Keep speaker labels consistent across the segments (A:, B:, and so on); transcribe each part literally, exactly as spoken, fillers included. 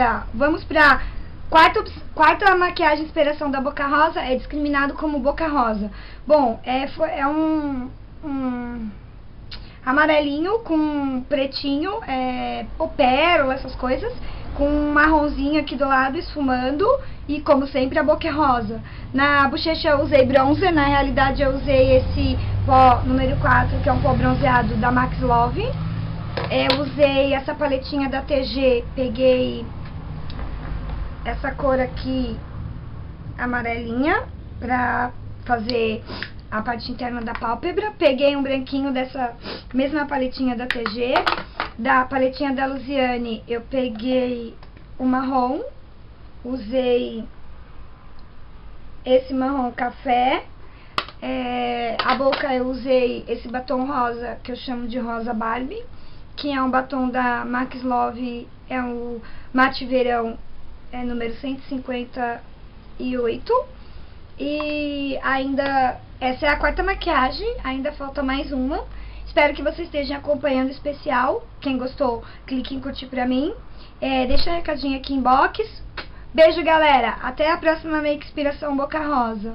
A: Agora, vamos pra quarta, quarta maquiagem inspiração da Boca Rosa, é discriminado como Boca Rosa. Bom, é, foi, é um, um amarelinho com pretinho, é, ou pérola, essas coisas, com um marronzinho aqui do lado esfumando e, como sempre, a boca é rosa. Na bochecha eu usei bronzer, na realidade eu usei esse pó número quatro, que é um pó bronzeado da Max Love. Eu usei essa paletinha da T G, peguei essa cor aqui, amarelinha, pra fazer a parte interna da pálpebra. Peguei um branquinho dessa mesma paletinha da T G. Da paletinha da Luziane, eu peguei o marrom, usei esse marrom café. É, a boca eu usei esse batom rosa, que eu chamo de rosa Barbie, que é um batom da Max Love, é o Mate Verão, é número cento e cinquenta e oito. E ainda, essa é a quarta maquiagem, ainda falta mais uma. Espero que vocês estejam acompanhando o especial. Quem gostou, clique em curtir pra mim. É, deixa um recadinho aqui em box. Beijo, galera. Até a próxima Make Inspiração Boca Rosa.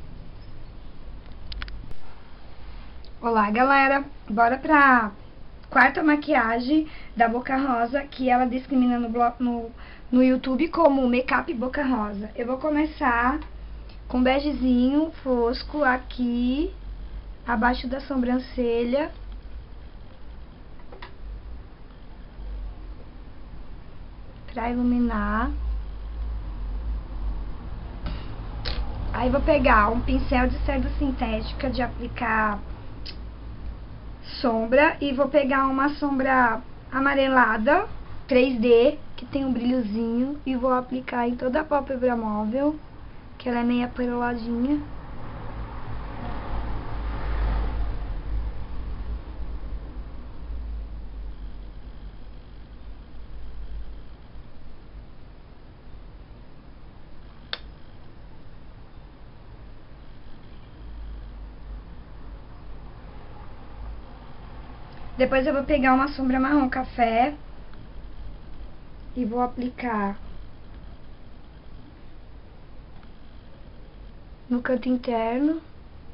A: Olá, galera. Bora pra quarta maquiagem da Boca Rosa, que ela discrimina no, no, no YouTube como Make-up Boca Rosa. Eu vou começar com begezinho fosco aqui, abaixo da sobrancelha. Pra iluminar. Aí vou pegar um pincel de cerda sintética de aplicar sombra e vou pegar uma sombra amarelada três D, que tem um brilhozinho, e vou aplicar em toda a pálpebra móvel, que ela é meio aperoladinha. Depois eu vou pegar uma sombra marrom café e vou aplicar no canto interno,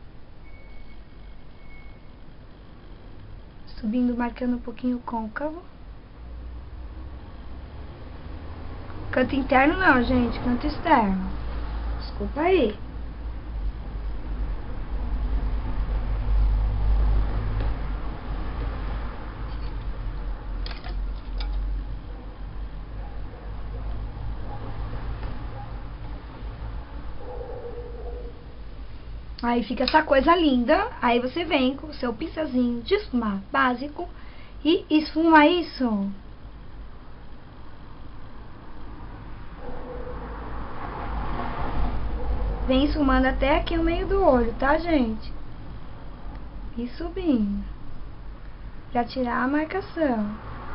A: subindo, marcando um pouquinho o côncavo. Canto interno não, gente, canto externo. Desculpa aí. Aí fica essa coisa linda. Aí você vem com o seu pincelzinho de esfumar básico e esfuma isso. Vem esfumando até aqui o meio do olho, tá, gente? E subindo, pra tirar a marcação.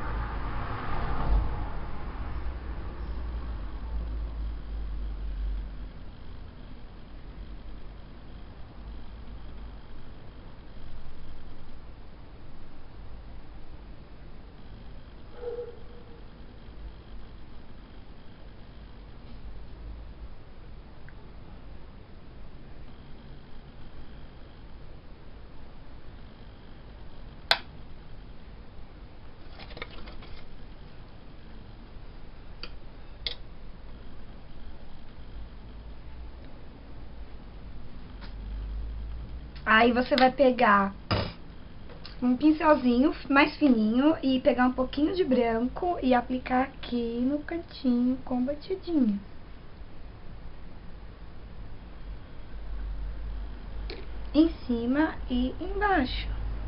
A: Aí você vai pegar um pincelzinho mais fininho e pegar um pouquinho de branco e aplicar aqui no cantinho com batidinha. Em cima e embaixo.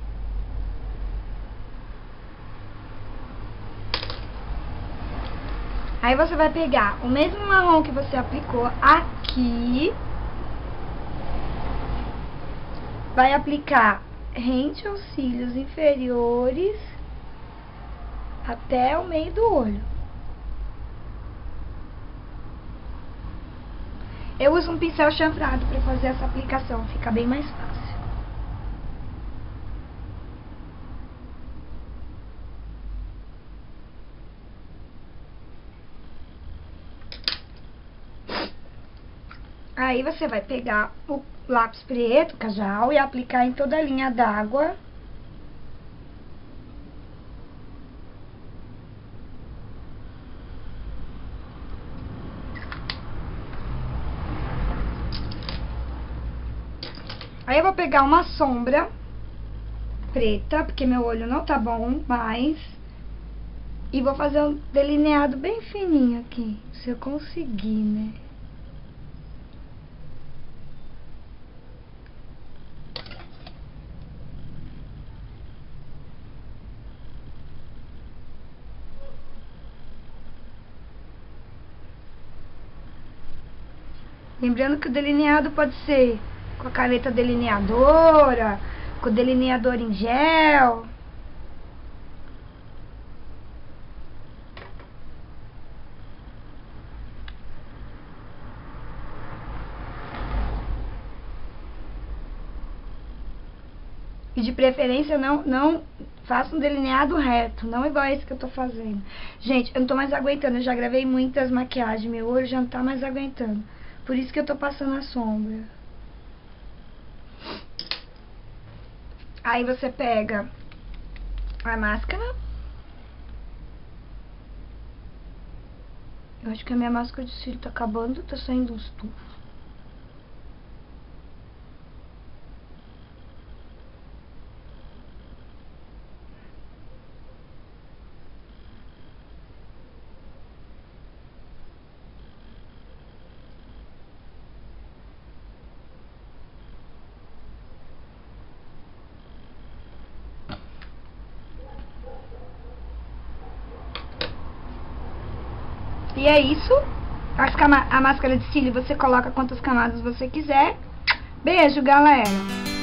A: Aí você vai pegar o mesmo marrom que você aplicou aqui. Vai aplicar rente aos cílios inferiores até o meio do olho. Eu uso um pincel chanfrado para fazer essa aplicação, fica bem mais fácil. Aí você vai pegar o lápis preto, Kajal, e aplicar em toda a linha d'água. Aí eu vou pegar uma sombra preta, porque meu olho não tá bom mais. E vou fazer um delineado bem fininho aqui, se eu conseguir, né? Lembrando que o delineado pode ser com a caneta delineadora, com o delineador em gel. E de preferência não, não faça um delineado reto, não igual esse que eu tô fazendo. Gente, eu não tô mais aguentando, eu já gravei muitas maquiagens, meu olho já não tá mais aguentando. Por isso que eu tô passando a sombra. Aí você pega a máscara. Eu acho que a minha máscara de cílio tá acabando, tá saindo uns tufos. E é isso. As cama a máscara de cílio você coloca quantas camadas você quiser. Beijo, galera!